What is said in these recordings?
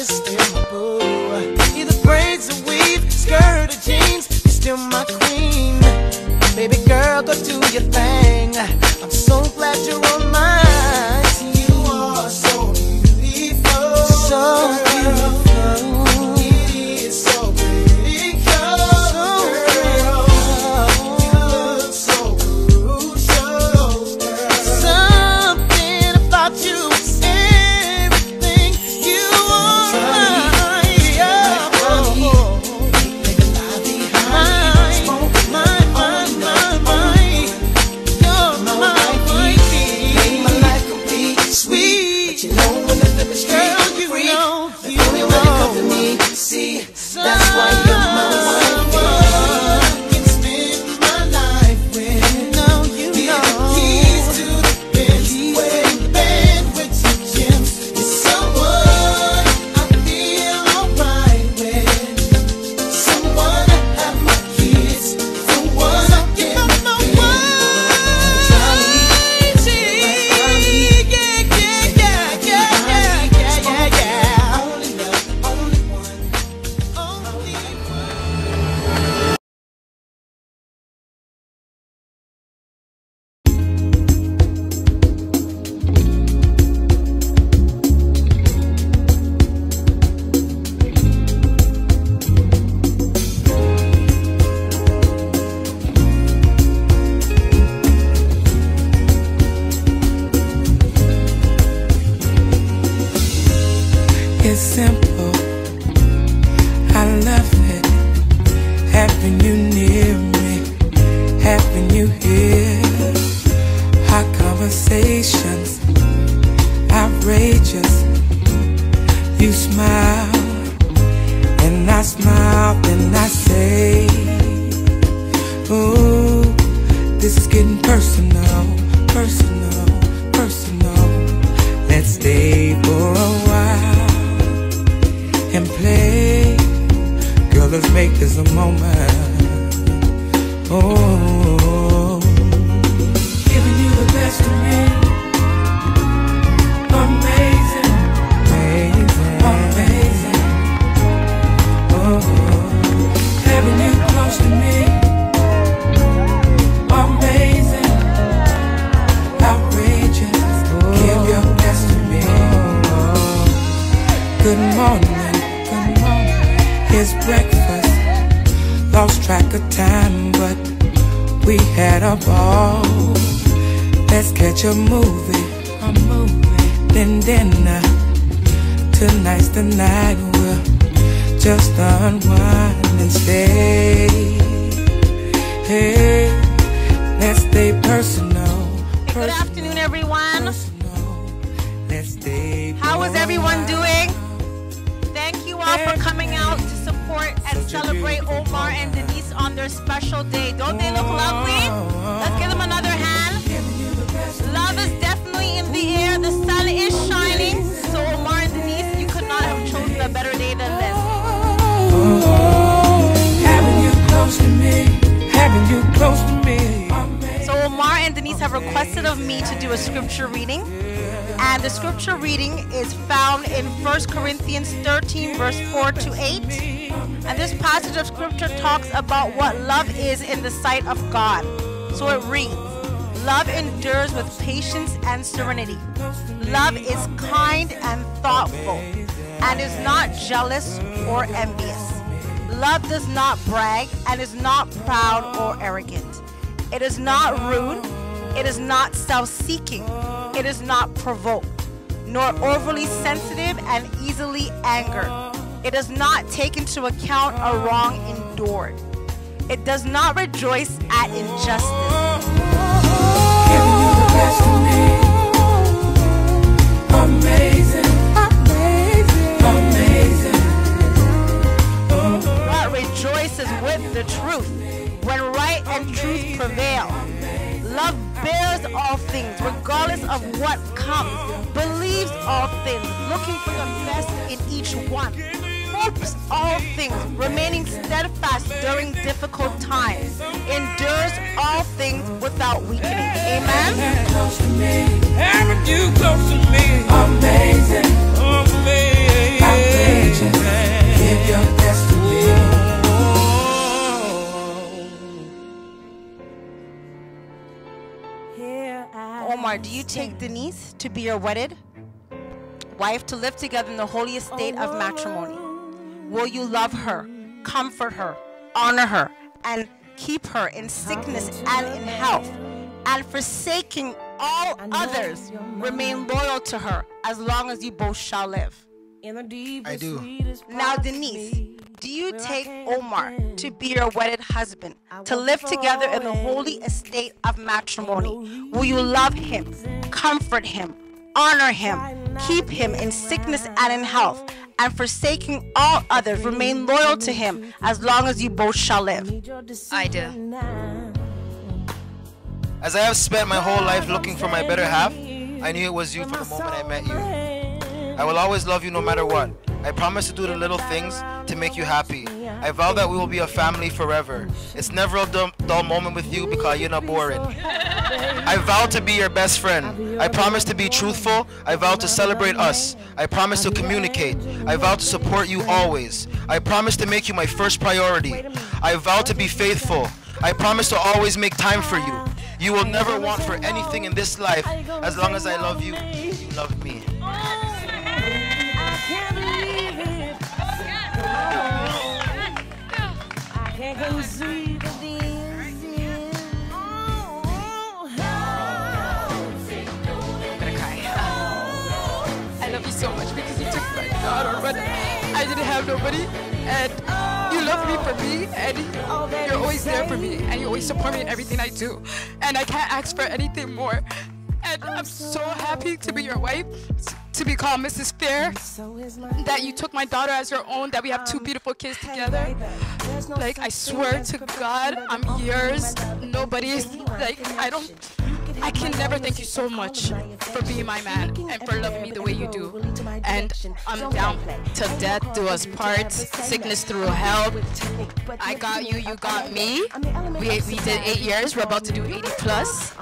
you're still my boo. Either braids or weave, skirt or jeans, you're still my queen. Baby girl, go do your thing. I'm so glad you're on my team. You are so beautiful, so beautiful. It is so beautiful, girl. You look so crucial. Something about you is everything. You are mine. Sweet, you know when I live the street, girl, you free. Know, you the only way to come to me, see, that's why you're my wife. I can spend my life with. You know, the keys to the Benz, wearing the band with your gems. You're someone I feel alright with. Someone I have my kids, the one I give my wife. It's simple, I love it, having you near me, having you here. Hot conversations, outrageous. You smile, and I smile, and I say, ooh, this is getting personal, personal, personal. Let's stay for a while and play. Girl, let's make this a moment. Oh, giving you the best of me. Amazing, amazing, amazing. Oh, having you close to me. Amazing, outrageous. Give your best to me. Good morning. Here's breakfast. Lost track of time, but we had a ball. Let's catch a movie, then dinner. Tonight's the night we'll just unwind and stay. Hey, let's stay personal. Good afternoon, everyone. Let's stay. How is everyone doing? Thank you all for coming out to support and celebrate Omar and Denise on their special day. Don't they look lovely? Let's give them another hand. Love is definitely in the air. The sun is shining. So Omar and Denise, you could not have chosen a better day than this. Having you close to me, having you close to me. So Omar and Denise have requested of me to do a scripture reading. And the scripture reading is found in 1 Corinthians 13, verse 4 to 8. And this passage of scripture talks about what love is in the sight of God. So it reads, love endures with patience and serenity. Love is kind and thoughtful and is not jealous or envious. Love does not brag and is not proud or arrogant. It is not rude. It is not self-seeking. It is not provoked, nor overly sensitive and easily angered. It does not take into account a wrong endured. It does not rejoice at injustice. Giving you the best of me. Amazing, amazing, amazing. But rejoices with the truth when right and truth prevail. Love bears all things, regardless of what comes, believes all things, looking for the best in each one, hopes all things, remaining steadfast during difficult times, endures all things without weakening. Amen? Close to me, having you close to me. Amazing, amazing, amazing. do you take Denise to be your wedded wife to live together in the holy estate of matrimony? Will you love her, comfort her, honor her, and keep her in sickness and in health, and forsaking all others, remain loyal to her as long as you both shall live? I do. Now, Denise, do you take Omar to be your wedded husband, to live together in the holy estate of matrimony? Will you love him, comfort him, honor him, keep him in sickness and in health, and forsaking all others, remain loyal to him as long as you both shall live? I do. As I have spent my whole life looking for my better half, I knew it was you from the moment I met you. I will always love you no matter what. I promise to do the little things to make you happy. I vow that we will be a family forever. It's never a dull moment with you because you're not boring. I vow to be your best friend. I promise to be truthful. I vow to celebrate us. I promise to communicate. I vow to support you always. I promise to make you my first priority. I vow to be faithful. I promise to always make time for you. You will never want for anything in this life. As long as I love you, you love me. I love you so much because you took my daughter, but I didn't have nobody, and you love me for me, and you're always there for me, and you always support me in everything I do, and I can't ask for anything more. And I'm so happy to be your wife, to be called Mrs. Fair, that you took my daughter as your own, that we have 2 beautiful kids together. Like, I swear to God, I'm yours. Nobody's, like, I can never thank you so much for being my man and for loving me the way you do. And I'm down to death do us part, sickness through health. I got you, you got me. We did 8 years, we're about to do 80 plus.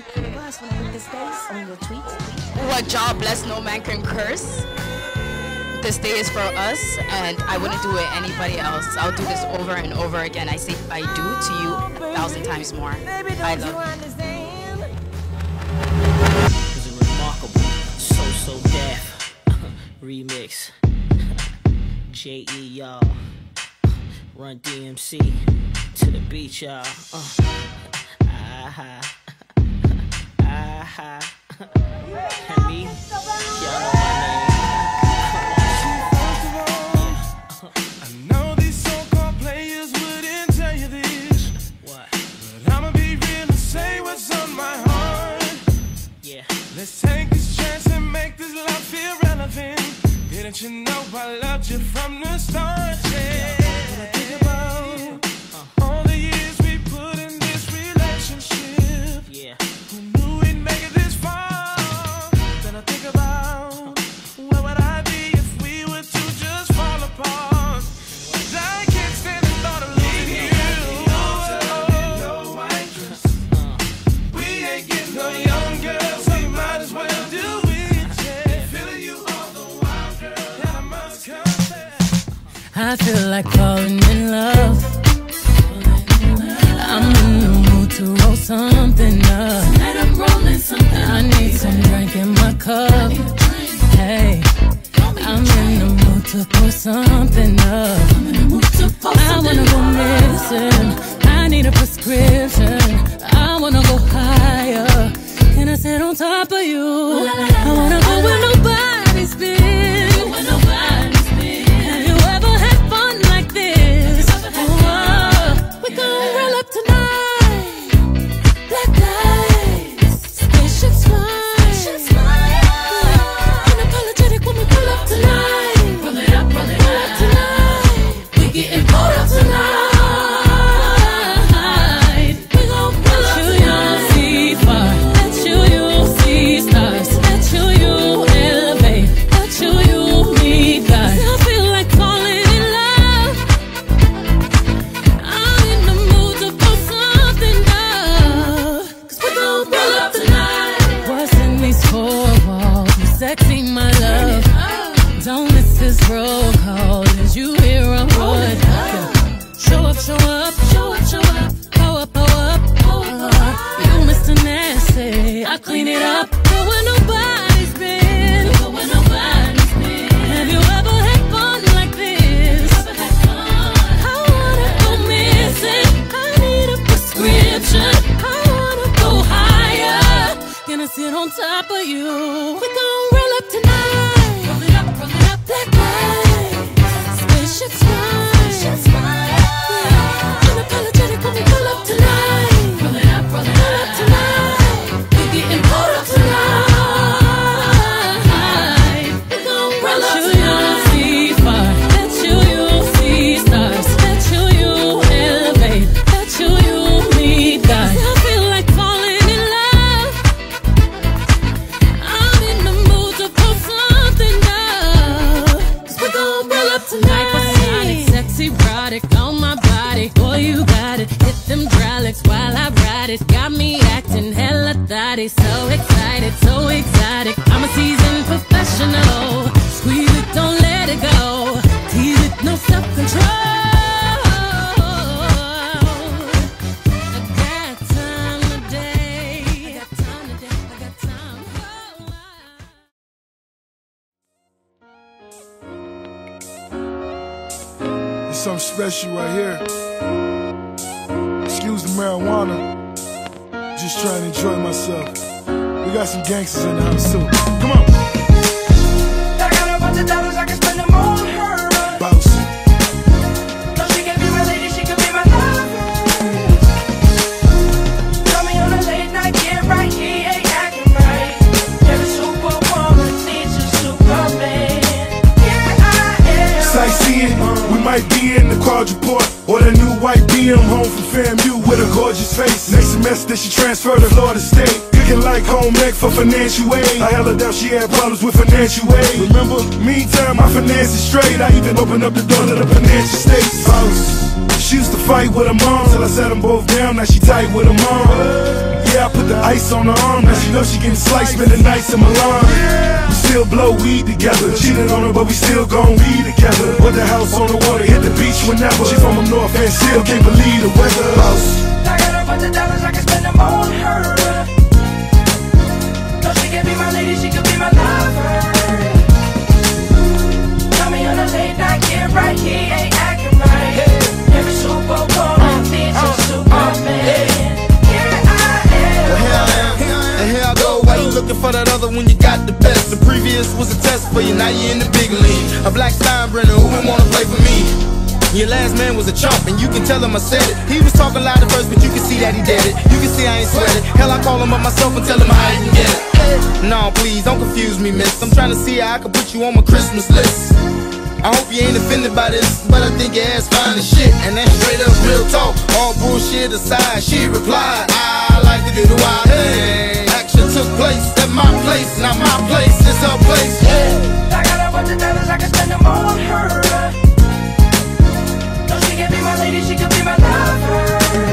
What job blessed no man can curse. This day is for us, and I wouldn't do it anybody else. I'll do this over and over again. I say I do to you 1,000 times more. I love you. It's a remarkable, so deaf remix. J.E. y'all, run DMC to the beach, y'all. And me, y'all know my name. I know these so-called players wouldn't tell you this. What? But I'ma be real and say what's on my heart. Yeah. Let's take this chance and make this love feel relevant. Didn't you know I loved you from the start? Yeah. When I think about all the years we put in this relationship. Yeah. Who knew we'd make it this far? Then I think about where would I be if we were to just fall apart? 'Cause I can't stand the thought of losing you. We ain't getting no young girls, so you might as well do it. Yeah. Feeling you all the while, girl, and I must confess, I feel like falling in love. I'm in the mood to roll something up. Tonight I'm rolling something. I need some drink in my cup. Hey, I'm in the mood to pour something up. I wanna go missing. I need a prescription. I wanna go higher. Can I sit on top of you? I wanna go where nobody's been. Have you ever had fun like this? Oh, we gon' roll up tonight. Black lights, spaceships fly. Unapologetic when we pull up tonight. Roll it up tonight. We getting pulled up tonight. We gon' pull up tonight. See far, let you see stars. Let you elevate. Let you meet God. I feel like falling in love. I'm in the mood to put something up. 'Cause we gon' pull up tonight. What's in these 4 walls? You sexy, my love. Don't miss this roll call. As you hear a word. Show up, show up, show up, show up. Power up, power up, power up. You Mr. Nasty, I clean it up. up tonight for Sonic. Sexy, erotic on my body. Boy, you got it. Hit them hydraulics while I ride it. Got me acting hella thotty. So excited, so exotic. I'm a seasoned professional. Squeeze it, don't let it go. Tease it, no self-control. Something special right here. Excuse the marijuana. Just trying to enjoy myself. We got some gangsters in the house too. Come on. I got a bunch of dollars, I can spend them on her. Bounce. No, she can be my lady, she can be my lover. Tell me on a late night, get right, he ain't acting right. Every superwoman needs a superman. Yeah, I am. Sightseeing, we might be in the quadruport or the new white BM home from FAMU with a gorgeous face. Next semester she transferred to Florida State. Cooking like home ec for financial aid. I held her down, she had problems with financial aid. Remember, meantime my finances straight. I even opened up the door to the financial states. She used to fight with her mom till I sat them both down. Now she tight with her mom. Yeah, I put the ice on her arm. Now she know she getting sliced, spending nights in Milan. We still blow weed together. Cheated on her, but we still gon' be together. Put the house on the water, hit the beach whenever. She from up north and still can't believe the weather. I got a bunch of dollars, I can spend them on her. No, she can be my lady, she can be my lover. Tell me on a late night, get right, he ain't acting right. Every superwoman needs a superman. Here I go, why you looking for that other when you got the best? The previous was a test for you, now you in the big league. A black Steinbrenner, who would wanna play for me? Your last man was a chump, and you can tell him I said it. He was talking loud at first, but you can see that he did it. You can see I ain't sweat it. Hell, I call him up myself and tell him how I can get it. No, please, don't confuse me, miss. I'm trying to see how I can put you on my Christmas list. I hope you ain't offended by this, but I think your ass fine as shit. And that's straight up real talk, all bullshit aside. She replied, I like to do the wild thing. Action took place at my place, not my place, it's her place. I got a bunch of dollars, I can spend them on her. No, she can be my lady, she can be my lover.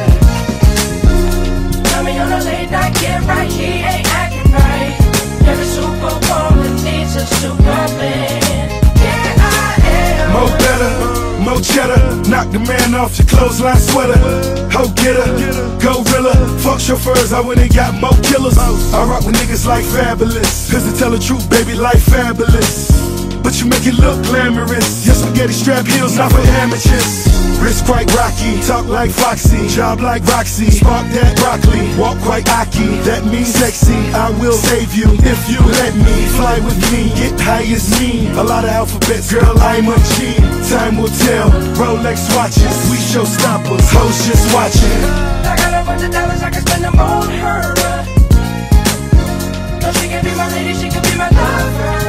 Tell me on a late night, get right, he ain't acting right. Every superwoman needs a superman. Yeah, I am. Mo better, mo cheddar. Knock the man off your clothesline sweater. Ho getter, gorilla. Fuck chauffeurs, I went and got mo killers. I rock with niggas like Fabulous. Cause to tell the truth, baby, life fabulous. But you make it look glamorous. Your spaghetti strap heels, not for amateurs. Wrist quite rocky, talk like Foxy, job like Roxy, spark that broccoli, walk quite aki, that means sexy. I will save you if you let me fly with me, get high as me. A lot of alphabets, girl, I'm a G. Time will tell, Rolex watches, we show stoppers, hoes just watching. I got a bunch of dollars, I can spend them on her. No, she can be my lady, she can be my lover.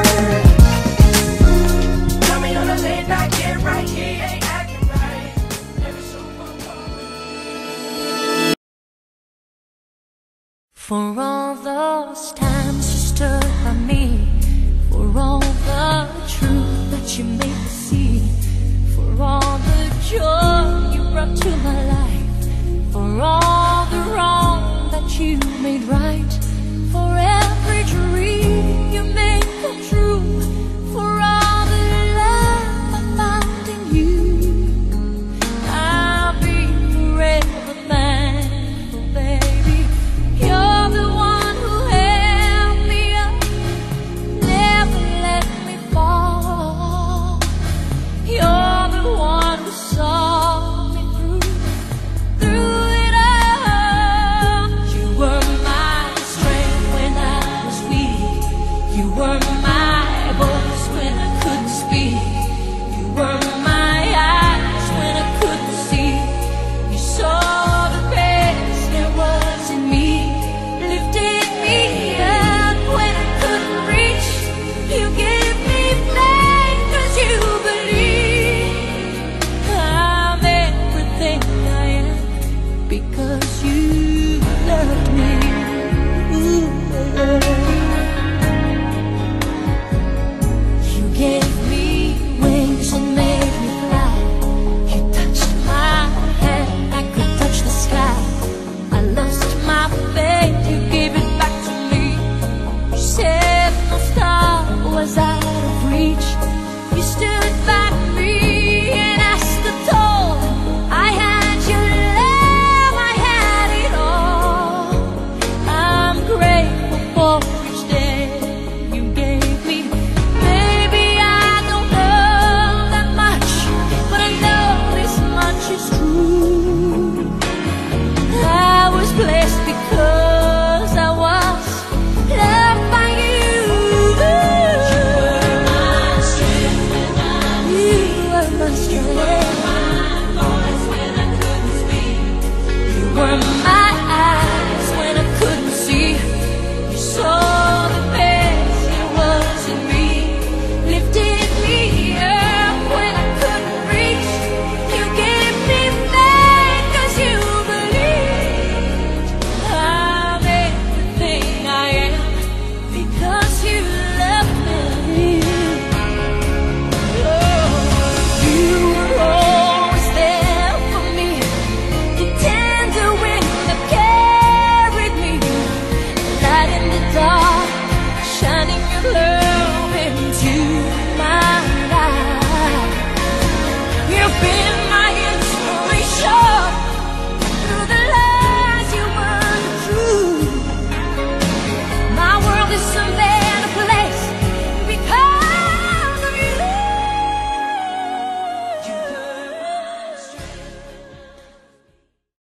Tell me on a late night, get right, he ain't acting right. Every superwoman. For all those times